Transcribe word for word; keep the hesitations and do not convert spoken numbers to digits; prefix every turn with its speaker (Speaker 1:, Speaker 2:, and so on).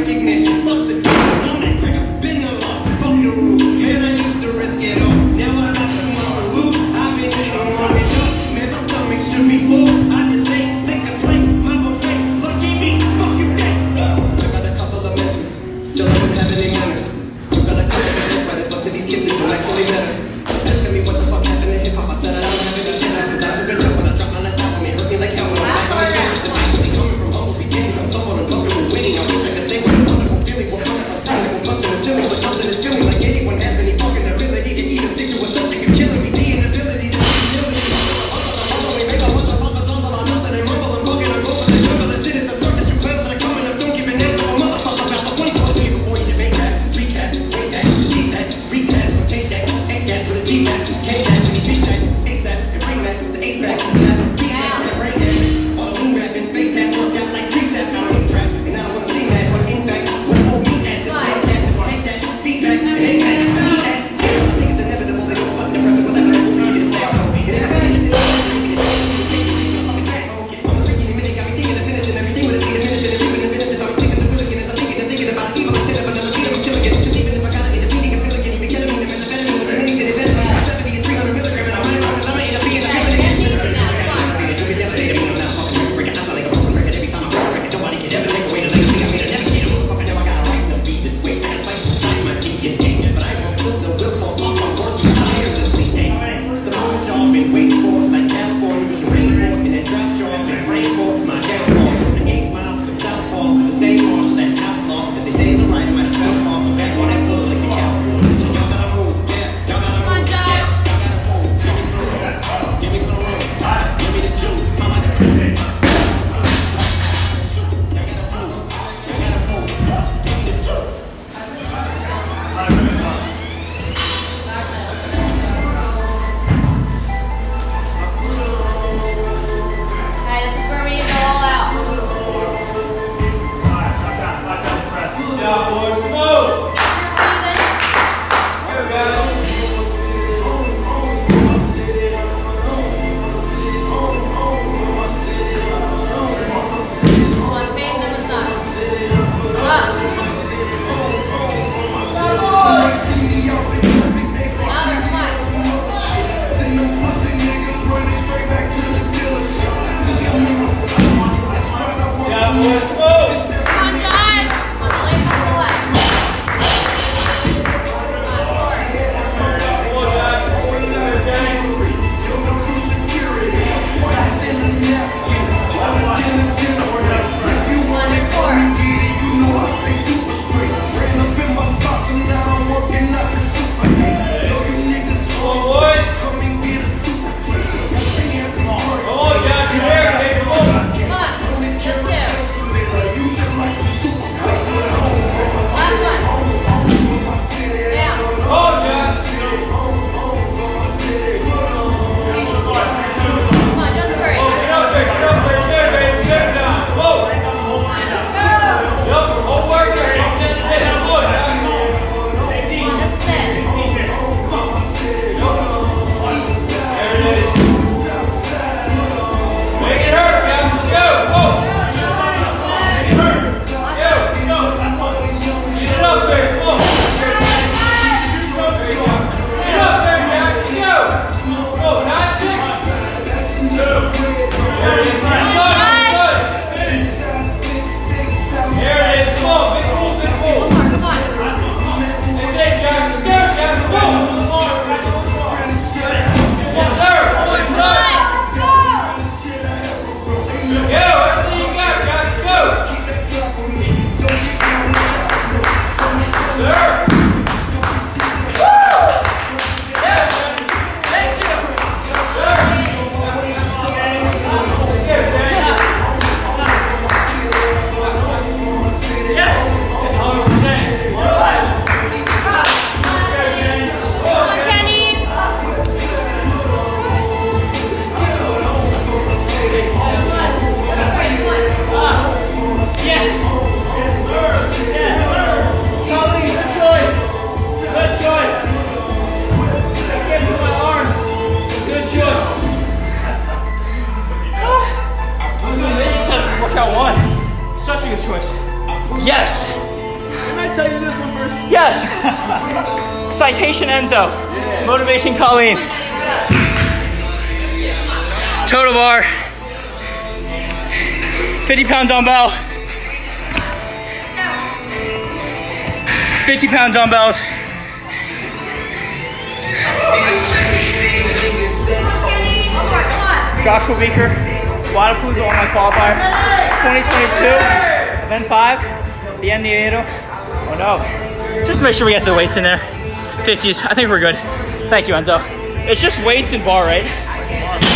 Speaker 1: recognition. Fucks it, on that crack. I've been a lot, fuck the rules. Man, I used to risk it all. Now I got too much to lose. I've been eating long enough. Man, my stomach should be full. I just ain't lick the plate. My buffet, look at me, fuck you that. I got a couple of mentions. Still don't have any manners. Got a couple of mentions, but it's up to these kids to do actually better. Asking me what the fuck happened in hip hop. I said I don't have it again. Cause I took a jump when I dropped my last album. It hurt me like hell when I'm back on the stage. It's actually coming from humble beginnings. I'm so uncomfortable winning. I wish I could say what a wonderful feeling. What fun I'm feeling. What punching is silly. But nothing is feeling like anyone has any fucking ability to even stick to a subject is killing me. The inability to do it. Make a bunch of fuckers on on nothing and rumble and bugging and roll in the jungle. And shit is a circus. You plans that are coming up. Don't give an answer. A motherfucker about the points of me before you make that. Three cat, wait that, see that, read that, rotate that, take that with a G mat, K that, you need three stacks, ASAP, and bring that, it's the ace back, it's that, B stacks, and brain damage. All the moon rapping, face tats, work out like tree sap, now I'm trap, and now I wanna see that, what an impact, what hold me at, the same cat, take that, feedback, and impact, speed that. I think it's inevitable, they don't fuck the person with that, who need to stay out, and everybody is I'm a freaking minute, got me thinking of finishing everything with a seed of finish, and even the finishes, I'm thinking of willing, and I'm thinking and thinking about evil intent, but I'm a killing it, cause even if I got it, defeating and feeling it, even killing me, the methamphetamine, the meaning that it benefits, seventy and three hundred milligram, and I might as well, cause I might end up being a feeling it. Nobody can ever take away the legacy. I made a navigator, motherfucker, now I got a right to be this way. That's like inside my teeth get danger, but I won't put the will fall off my work tirelessly. It's the moment y'all been waiting for, like California was rain for, and then dropped y'all been rain for my downfall. An eight mile to the south falls to the same marsh that outlaw that they say is a right, might have fell off the back on that bull like the California. So y'all gotta move, yeah, y'all gotta move, yeah, y'all gotta move. Give me some room, give me the juice, mama the truth.
Speaker 2: Yes! tell you this one first?
Speaker 3: Yes. Citation Enzo.
Speaker 2: Yeah.
Speaker 3: Motivation Colleen. Total bar. fifty pound dumbbell. fifty pound dumbbells. Joshua Beaker, Wadapalooza online qualifier, twenty twenty-two, event five, the N D A. Oh no. Just make sure we get the weights in there. fifties, I think we're good. Thank you, Enzo. It's just weights and bar, right?